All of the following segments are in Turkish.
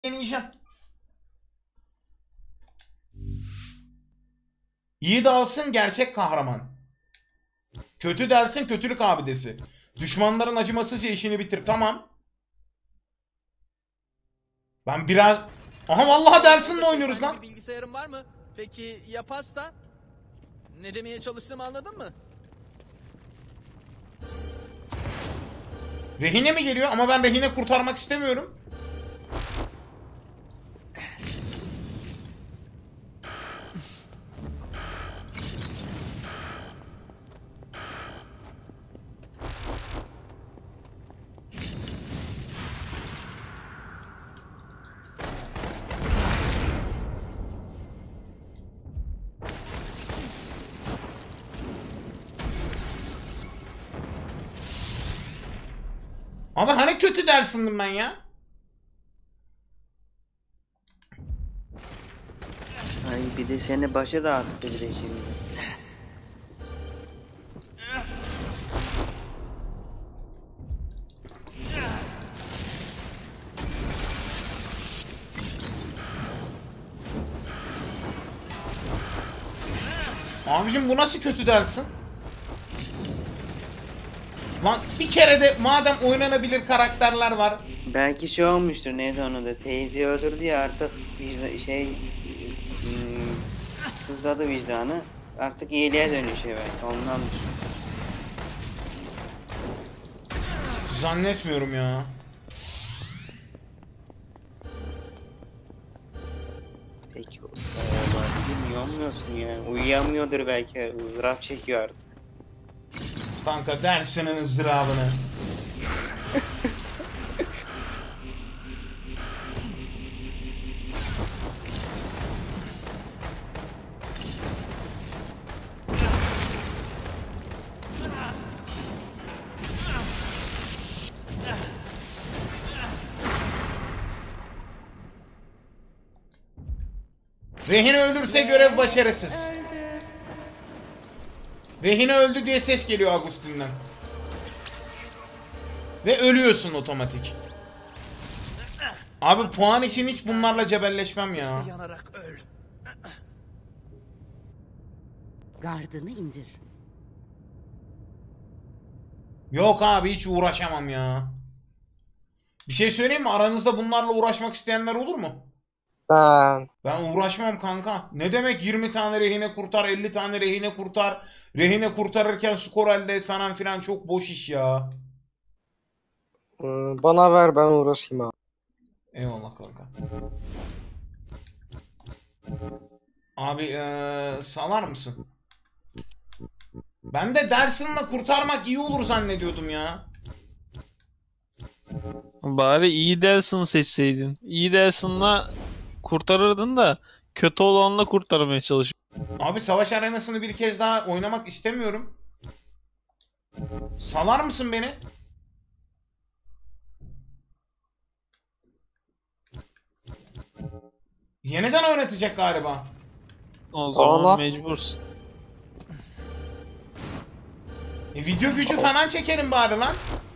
deneyeceğim. İyi dalsın gerçek kahraman. Kötü dersin kötülük abidesi. Düşmanların acımasızca işini bitir. Tamam. Ben biraz... Aha vallahi dersinle oynuyoruz lan. Bilgisayarın var mı? Peki ya pasta? Ne demeye çalıştığımı anladın mı? Rehine mi geliyor? Ama ben rehine kurtarmak istemiyorum. Ama hani kötü dersindim ben ya. Ay bir de seni başa da attı bir de şimdi. Abicim bu nasıl kötü dersin? Lan bir kere de madem oynanabilir karakterler var. Belki şey olmuştur, neydi onu da, teyzeyi öldürdü ya artık sızladı vicdanı, artık iyiliğe dönüşüyor belki ondandır. Zannetmiyorum ya. Peki bilmiyorsun ya, uyuyamıyordur belki, ızdırap çekiyor artık. Kanka dersinin ızdırabını. Rehine ölürse görev başarısız. Rehine öldü diye ses geliyor Agustin'den. Ve ölüyorsun otomatik. Abi puan için hiç bunlarla cebelleşmem ya. Yanarak öl. Gardını indir. Yok abi hiç uğraşamam ya. Bir şey söyleyeyim mi? Aranızda bunlarla uğraşmak isteyenler olur mu? Ben uğraşmam kanka. Ne demek 20 tane rehine kurtar, 50 tane rehine kurtar. Rehine kurtarırken skor elde et falan filan, çok boş iş ya. Bana ver, ben uğraşayım abi. Eyvallah kanka. Abi salar mısın? Ben de Derson'la kurtarmak iyi olur zannediyordum ya. Bari iyi Delson'ı seçseydin. İyi Delson'la kurtarırdın da kötü olanla kurtarmaya çalış. Abi savaş arenasını bir kez daha oynamak istemiyorum. Salar mısın beni? Yeniden oynatacak galiba. O zaman Allah. mecbursun. Video gücü falan çekelim bari lan.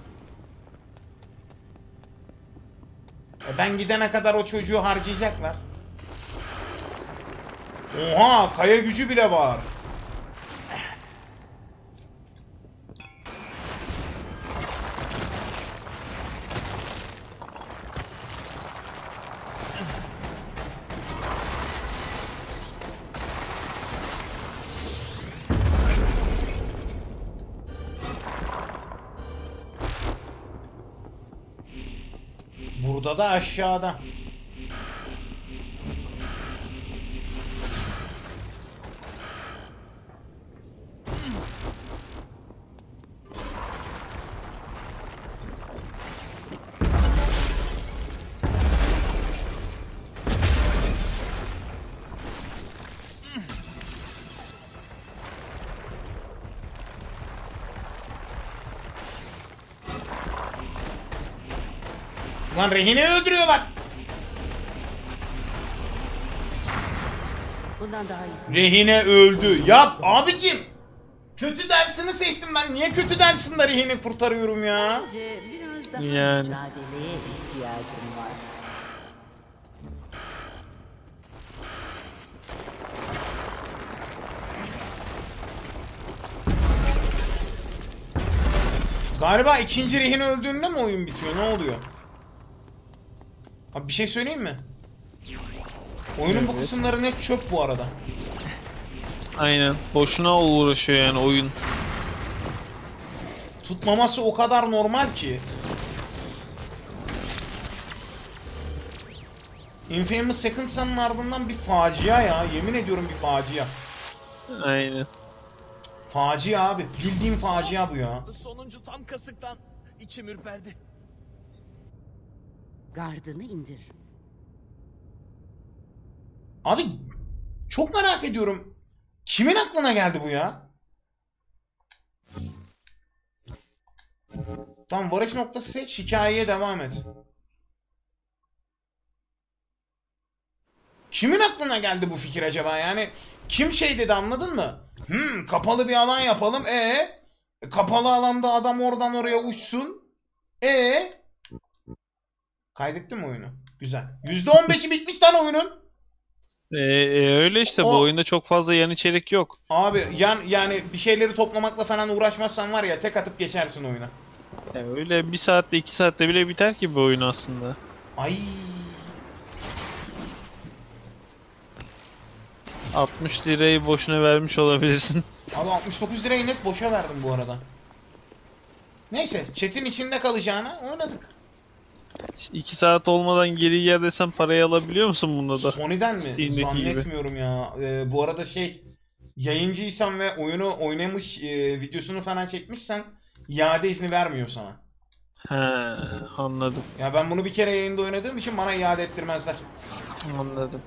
Ben gidene kadar o çocuğu harcayacaklar. Oha, kaya gücü bile var. Burada da aşağıda. Lan rehine öldürüyorlar. Bundan daha iyisi. Rehine öldü. Yap abicim. Kötü dersini seçtim ben. Niye kötü dersin de rehini kurtarıyorum ya? Bence biraz daha Yani. mücadeleye ihtiyacım var. Galiba ikinci rehin öldüğünde mi oyun bitiyor? Ne oluyor? Abi bir şey söyleyeyim mi? Oyunun bu kısımları net çöp bu arada. Aynen. Boşuna uğraşıyor yani oyun. Tutmaması o kadar normal ki. Infamous Second Son'ın ardından bir facia ya. Yemin ediyorum bir facia. Aynen. Facia abi. Bildiğim facia bu ya. Sonuncu tam kasıktan. İçim ürperdi. Gardını indir. Abi çok merak ediyorum. Kimin aklına geldi bu ya? Tamam, varış noktası seç, hikayeye devam et. Kimin aklına geldi bu fikir acaba? Yani kim şey dedi, anladın mı? Kapalı bir alan yapalım. Kapalı alanda adam oradan oraya uçsun. Kaydettin mi oyunu? Güzel. %15'i bitmiş lan oyunun. Öyle işte bu oyunda çok fazla yan içerik yok. Abi yani bir şeyleri toplamakla falan uğraşmazsan var ya, tek atıp geçersin oyuna. Öyle 1 saatte 2 saatte bile biter ki bu oyun aslında. Ay. 60 lirayı boşuna vermiş olabilirsin. Abi 69 lirayı net boşa verdim bu arada. Neyse, chat'in içinde kalacağına oynadık. 2 saat olmadan geri gel desem parayı alabiliyor musun bunda da? Sony'den mi? Steam'deki Zannetmiyorum ya. Bu arada yayıncıysan ve oyunu oynamış videosunu falan çekmişsen iade izni vermiyor sana. He, anladım. Ya ben bunu bir kere yayında oynadığım için bana iade ettirmezler. Anladım.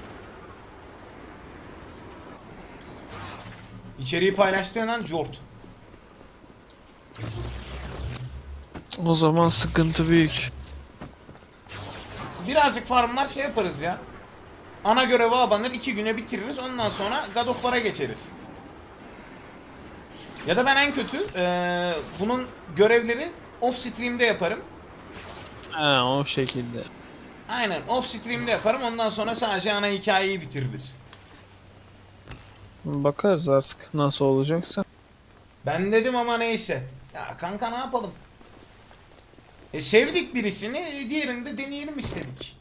İçeriği paylaştığın an cort. O zaman sıkıntı büyük. Birazcık farmlar şey yaparız ya. Ana görevi abanır, 2 güne bitiririz. Ondan sonra God of War'a geçeriz. Ya da ben en kötü bunun görevleri off stream'de yaparım. Ha, o şekilde. Aynen, off stream'de yaparım. Ondan sonra sadece ana hikayeyi bitiririz. Bakarız artık nasıl olacaksa. Ben dedim ama neyse. Ya kanka ne yapalım? Sevdik birisini, diğerini de deneyelim istedik.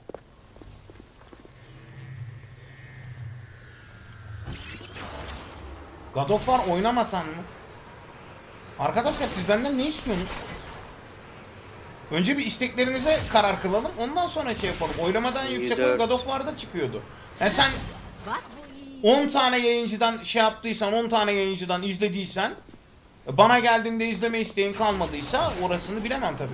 God of War oynamasan mı? Arkadaşlar siz benden ne istiyorsunuz? Önce bir isteklerinize karar kılalım. Ondan sonra şey yapalım. Oylamadan yüksek oy God of War'da çıkıyordu. Yani sen 10 tane yayıncıdan şey yaptıysan, 10 tane yayıncıdan izlediysen, bana geldiğinde izleme isteğin kalmadıysa orasını bilemem tabii.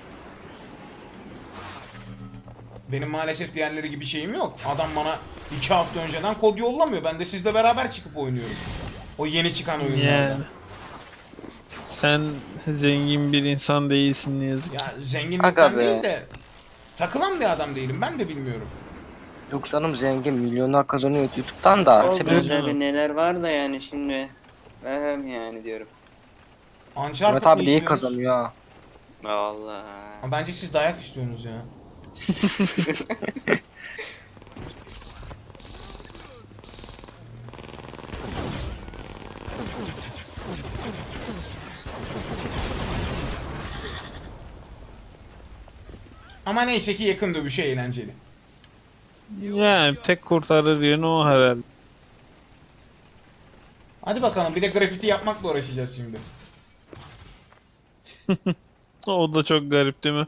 Benim maalesef diğerleri gibi şeyim yok. Adam bana 2 hafta önceden kod yollamıyor. Ben de sizle beraber çıkıp oynuyorum. O yeni çıkan oyunlarda. Yani. Sen zengin bir insan değilsin ne yazık ki. Ya zenginlikten değil de takılan bir adam değilim. Ben de bilmiyorum. Yok canım, zengin milyonlar kazanıyor YouTube'dan da. O Sebebi tabii neler var da yani şimdi. Yani diyorum. Uncharted Mehmet mı abi neyi istiyorsunuz? kazanıyor ha? Allah. Ha, bence siz dayak istiyorsunuz ya. Ama neyse ki yakın dövüşü eğlenceli. Yani tek kurtarır yönü o herhalde. Hadi bakalım, bir de grafiti yapmakla uğraşacağız şimdi. O da çok garip değil mi?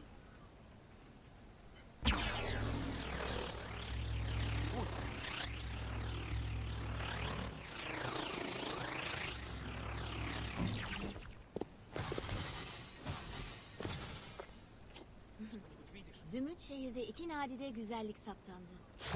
Zümrüt şehirde 2 nadide güzellik saptandı.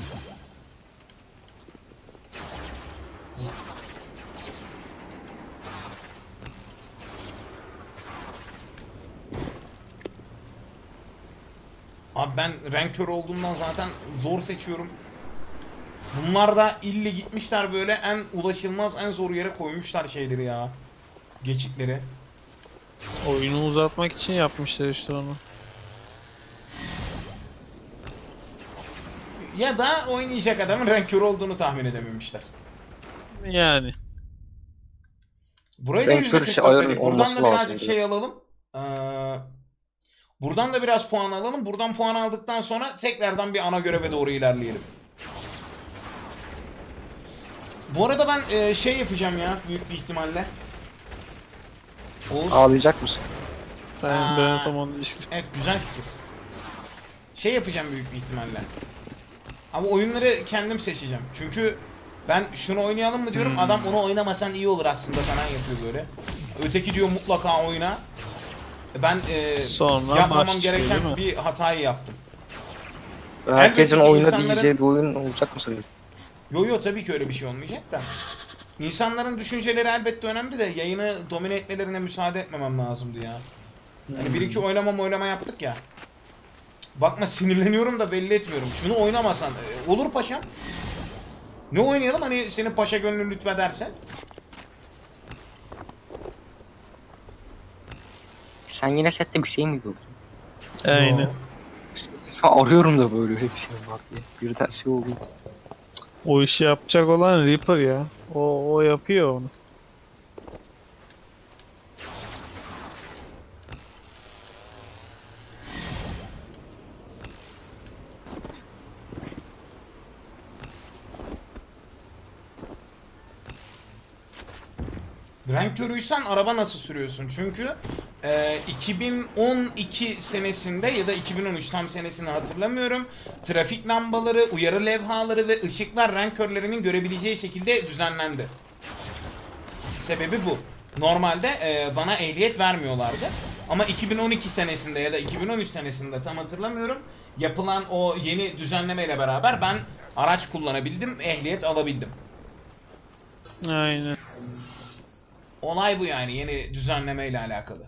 Abi ben renk körü olduğumdan zaten zor seçiyorum. Bunlar da ille gitmişler böyle en ulaşılmaz, en zor yere koymuşlar şeyleri ya. Geçitleri. Oyunu uzatmak için yapmışlar işte onu. Ya da oynayacak adamın renk körü olduğunu tahmin edememişler. Yani. Burayı da Renk körü %40 ayarın upgrade'ledik. Buradan olması da birazcık lazımdı. şey alalım. Buradan da biraz puan alalım. Buradan puan aldıktan sonra tekrardan bir ana göreve doğru ilerleyelim. Bu arada ben şey yapacağım ya büyük bir ihtimalle. Oğuz. Ağlayacak mısın? Ben tam onu diyecektim. Evet, güzel fikir. Şey yapacağım büyük bir ihtimalle. Ama oyunları kendim seçeceğim. Çünkü ben şunu oynayalım mı diyorum. Adam onu oynamasan iyi olur aslında falan yapıyor böyle. Öteki diyor mutlaka oyna. Ben Sonra yapmamam maç çıkıyor, gereken değil mi? bir hatayı yaptım. Herkesin Elbette ki oyna insanların- diyeceği bir oyun olacak mı sanıyorsun? Yo tabii ki öyle bir şey olmayacak da. İnsanların düşünceleri elbette önemli de yayını domine etmelerine müsaade etmemem lazımdı ya. Hani bir iki oylama yaptık ya. Bakma sinirleniyorum da belli etmiyorum. Şunu oynamasan. Olur paşam. Ne oynayalım hani senin paşa gönlün lütfederse. Sen yine sette bir şey mi gördün? Aynen. Şu an arıyorum da böyle bir şey var diye. Birden şey oldu. O işi yapacak olan Reaper ya. O yapıyor onu. Renk körüysen araba nasıl sürüyorsun? Çünkü 2012 senesinde ya da 2013 tam senesini hatırlamıyorum. Trafik lambaları, uyarı levhaları ve ışıklar renk körlerinin görebileceği şekilde düzenlendi. Sebebi bu. Normalde bana ehliyet vermiyorlardı. Ama 2012 senesinde ya da 2013 senesinde tam hatırlamıyorum. Yapılan o yeni düzenlemeyle beraber ben araç kullanabildim, ehliyet alabildim. Aynen. Olay bu yani yeni düzenlemeyle alakalı.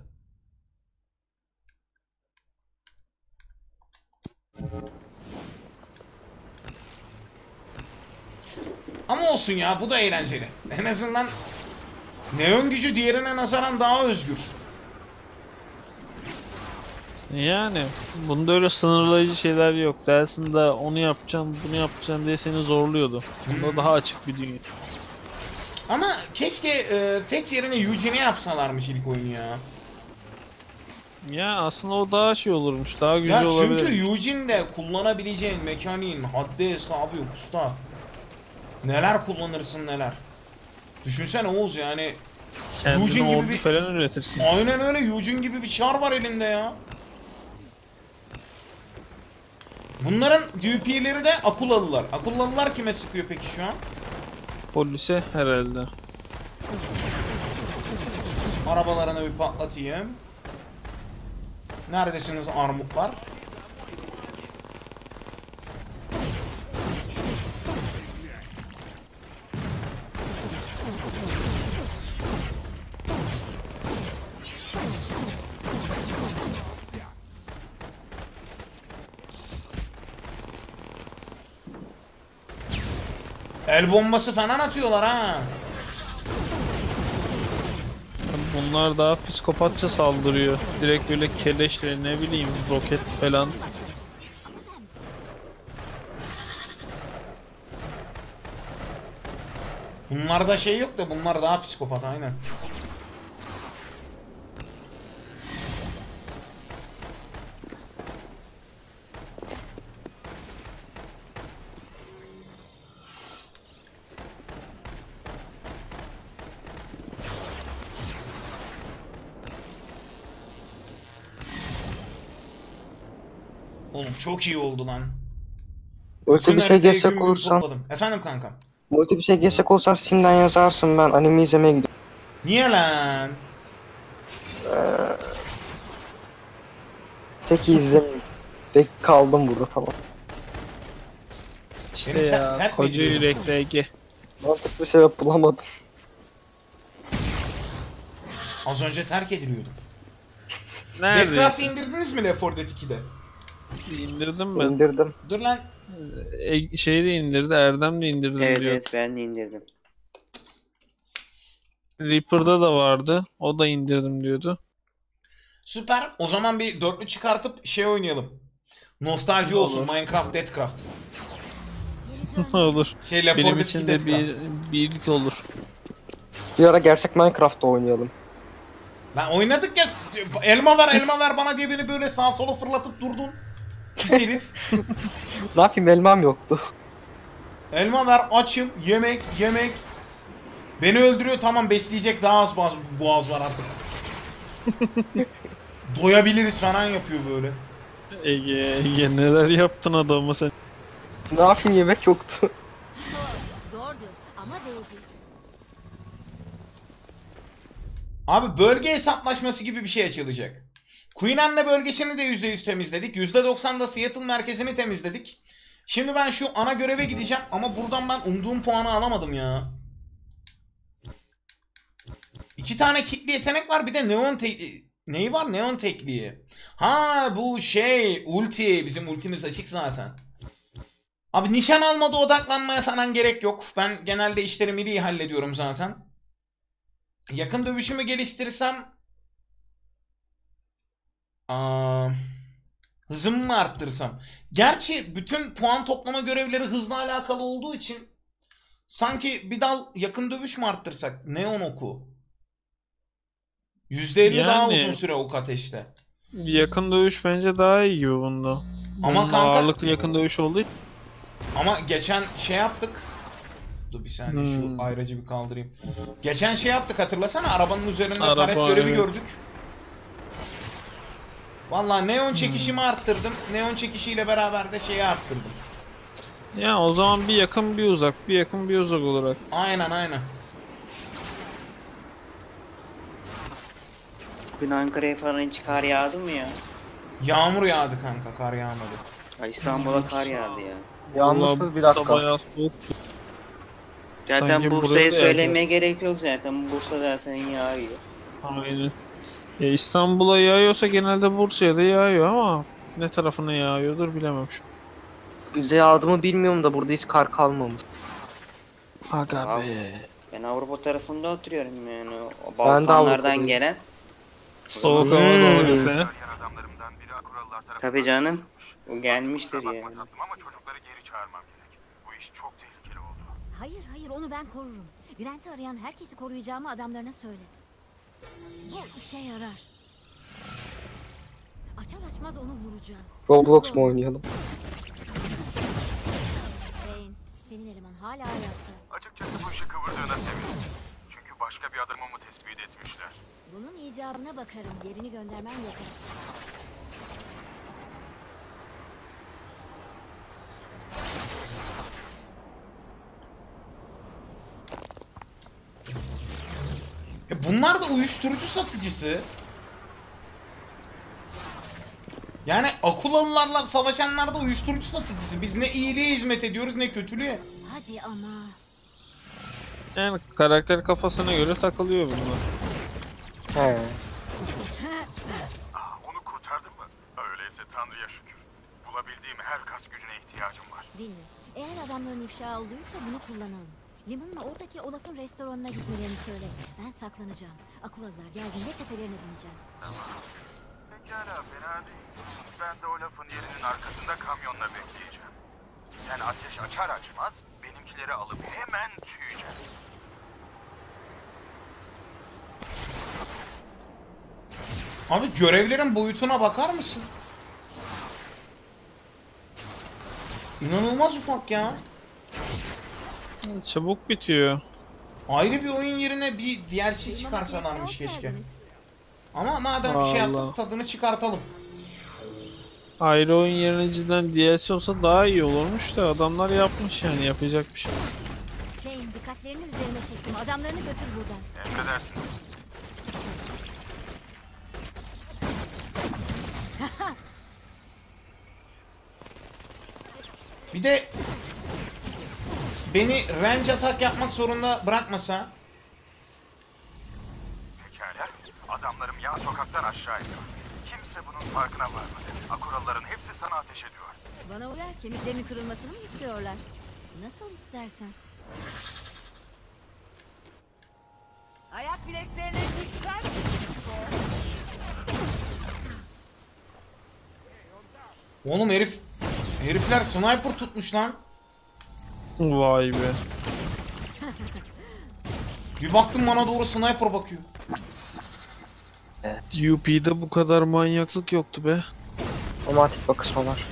Ama olsun ya bu da eğlenceli. En azından Neon gücü diğerine nazaran daha özgür. Yani bunda öyle sınırlayıcı şeyler yok. Dersin de onu yapacağım, bunu yapacağım diye seni zorluyordu. Bunda daha açık bir dünya. Ama keşke Fex yerine Eugene'i yapsalarmış ilk oyunu ya. Ya aslında o daha şey olurmuş, daha güzel Ya olabilir. çünkü Eugene'de kullanabileceğin mekaniğin haddi hesabı yok usta. Neler kullanırsın neler. Düşünsene Oğuz yani. Kendine Eugene gibi ordu bir- falan üretirsin. Aynen öyle Eugene gibi bir çar var elinde ya. Bunların DP'leri de Akulalılar. Akulalılar kime sıkıyor peki şu an? Polise herhalde. Arabalarını bir patlatayım. Neredesiniz armutlar? El bombası falan atıyorlar ha. Bunlar daha psikopatça saldırıyor. Direkt böyle keleşle ne bileyim roket falan. Bunlarda şey yok da bunlar daha psikopat aynen. Oğlum çok iyi oldu lan. Multi bir şey haritayı gün geçsek gün olursan, topladım. Efendim kankam. multi bir şey geçsek olursan Steam'den yazarsın, ben anime izlemeye gidiyorum. Niye lan? Peki izlemiyorum. Peki kaldım burada falan. İşte Beni ya terk mi koca ediyorsun? yürekli Ege. Mantıklı bir sebep bulamadım. Az önce terk ediliyordum. Neredeyse. Deathcraft'ı indirdiniz mi Left 4 Dead 2'de? İndirdim ben. İndirdim. Dur lan. Şeyi de indirdi, Erdem de indirdim Evet diyor. evet ben de indirdim. Reaper'da da vardı. O da indirdim diyordu. Süper. O zaman bir dörtlü çıkartıp şey oynayalım. Nostalji Olur. olsun. Minecraft Deathcraft. Olur. Şey Left 4 Benim Dead için 2 de Deathcraft. bir ilk olur. Bir ara gerçek Minecraft'ta oynayalım. Lan oynadık ya. elma ver bana diye beni böyle sağa sola fırlatıp durdun. Pis herif. Ne yapayım, elmam yoktu. Elma ver, açım, yemek. Beni öldürüyor, tamam, besleyecek daha az boğaz var artık. Doyabiliriz falan yapıyor böyle. Ege neler yaptın adama sen? Ne yapayım, yemek yoktu. Zordu ama değdi. Abi bölge hesaplaşması gibi bir şey açılacak. Queen Anne bölgesini de %100 temizledik. %90 da Seattle merkezini temizledik. Şimdi ben şu ana göreve gideceğim ama buradan ben umduğum puanı alamadım ya. 2 tane kickli yetenek var, bir de neon neyi var? Neon tekliği. Ha bu şey ulti, bizim ultimiz açık zaten. Abi nişan almada odaklanmaya falan gerek yok. Ben genelde işlerimi iyi hallediyorum zaten. Yakın dövüşümü geliştirsem hızımı mı arttırsam? Gerçi bütün puan toplama görevleri hızla alakalı olduğu için sanki bir dal yakın dövüş mü arttırsak? Neon oku. %50 daha uzun süre ok ateşte. Yakın dövüş bence daha iyi gibi bunda. Ama Bunun kanka, ağırlıklı yakın dövüş olduğu için. ama geçen şey yaptık. Dur bir saniye şu ayracı bir kaldırayım. Geçen şey yaptık, hatırlasana, arabanın üzerinde taret görevi gördük. Vallahi neon çekişimi arttırdım. Neon çekişiyle beraber de şeyi arttırdım. Ya o zaman bir yakın bir uzak, bir yakın bir uzak olarak. Aynen. Bugün Ankara'ya falan hiç kar yağdı mı ya? Yağmur yağdı kanka, kar yağmadı. Ya İstanbul'a kar yağdı ya. Yağmursuz bir dakika. Bayağı soğuktu. Zaten Sanki Bursa'ya burada da söylemeye gerek yok zaten. Bursa zaten yağıyor. Aynen. Ya İstanbul'a yağıyorsa genelde Bursa'ya da yağıyor ama ne tarafına yağıyordur bilemem şu. Bize yağdığımı bilmiyorum da burada hiç kar kalmamış. Aga Abi, be. ben Avrupa tarafında oturuyorum yani. O Ben de Balkanlardan Avrupa'dayım. gelen. Soğuk hava dalgası. Tabii canım. O gelmiştir yani. Ama çocukları geri çağırmam gerek. Bu iş çok tehlikeli oldu. Hayır onu ben korurum. Brent'i arayan herkesi koruyacağımı adamlarına söyle. Bu işe yarar. Açar açmaz onu vuracağım. Roblox mu oynayalım? Jane, senin eleman hala ayakta. Açıkçası bu işi kıvırdığına sevindim. Çünkü başka bir adamımı tespit etmişler. Bunun icabına bakarım. Yerini göndermen yeter. Bunlar da uyuşturucu satıcısı. Yani Akulalılarla savaşanlar da uyuşturucu satıcısı. Biz ne iyiliğe hizmet ediyoruz ne kötülüğe. Hadi ama. Yani karakter kafasına göre takılıyor bunlar. He. Onu kurtardın mı? Öyleyse Tanrı'ya şükür. Bulabildiğim her kas gücüne ihtiyacım var. Dinle. Eğer adamların ifşa olduysa bunu kullanalım. Liman'la oradaki Olaf'ın restoranına gitmelerini söyle. Ben saklanacağım. Akuralılar geldiğinde tepelerine bineceğim. Pekala, fena değil. Ben de o lafın yerinin arkasında kamyonla bekleyeceğim. Sen ateş açar açmaz benimkileri alıp hemen tüyeceğim. Abi görevlerin boyutuna bakar mısın? İnanılmaz ufak ya. Çabuk bitiyor. Ayrı bir oyun yerine bir DLC çıkarsalarmış keşke. Ama madem bir şey Allah. yaptık, tadını çıkartalım. Ayrı oyun yerine cidden DLC olsa daha iyi olurmuş da adamlar yapmış yani, yapacak bir şey. Shane, dikkatlerini üzerine çektim. Adamlarını götür buradan. Emredersiniz. Bir de beni range atak yapmak zorunda bırakmasa. Pekala. Adamlarım yan sokaktan aşağı iniyor. Kimse bunun farkına varmadı. Akuralıların hepsi sana ateş ediyor. Bana uyar, kemiklerinin kırılmasını mı istiyorlar? Nasıl istersen. Ayak bileklerine dikkat. Oğlum herifler sniper tutmuş lan. Vay be. Bir baktım bana doğru sniper bakıyor. UP'de bu kadar manyaklık yoktu be. Otomatik bakışmalar.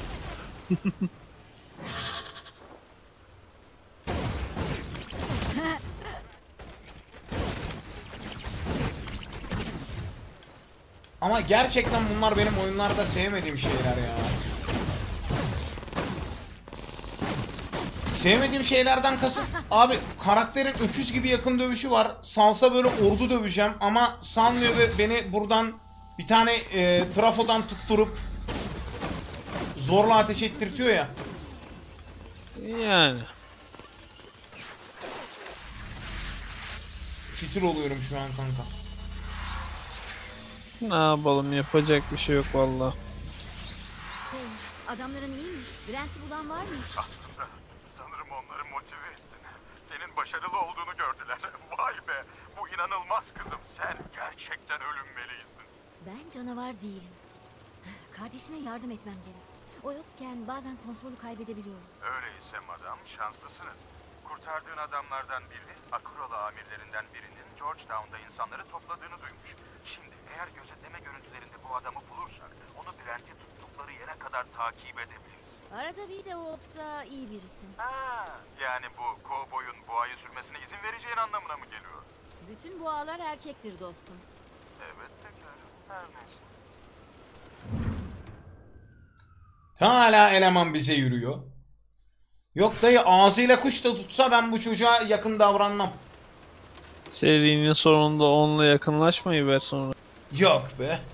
Ama gerçekten bunlar benim oyunlarda sevmediğim şeyler ya. Sevmediğim şeylerden kasıt abi karakterin öküz gibi yakın dövüşü var. Salsa böyle ordu döveceğim ama salmıyor ve beni buradan bir tane trafodan tutturup zorla ateş ettirtiyor ya. Yani. Fitil oluyorum şu an kanka. Ne yapalım, yapacak bir şey yok valla. Adamların iyi mi? Brent'i bulan var mı? Aslında sanırım onları motive ettin. Senin başarılı olduğunu gördüler. Vay be, bu inanılmaz kızım. Sen gerçekten ölünmelisin. Ben canavar değilim. Kardeşime yardım etmem gerek. O yokken bazen kontrolü kaybedebiliyorum. Öyleyse madam, şanslısınız. Kurtardığın adamlardan biri, Akuralı amirlerinden birinin Georgetown'da insanları topladığını duymuş. Şimdi eğer gözetleme görüntülerinde bu adamı bulursak, onu Brent'i tuttukları yere kadar takip edebiliriz. Arada bir de olsa iyi birisin. Yani bu kovboyun boğayı sürmesine izin vereceğin anlamına mı geliyor? Bütün boğalar erkektir dostum. Evet, pekala. Her neyse. Hala eleman bize yürüyor. Yok dayı ağzıyla kuş da tutsa ben bu çocuğa yakın davranmam. Serinin sonunda onunla yakınlaşmayı ver sonra. Yok be.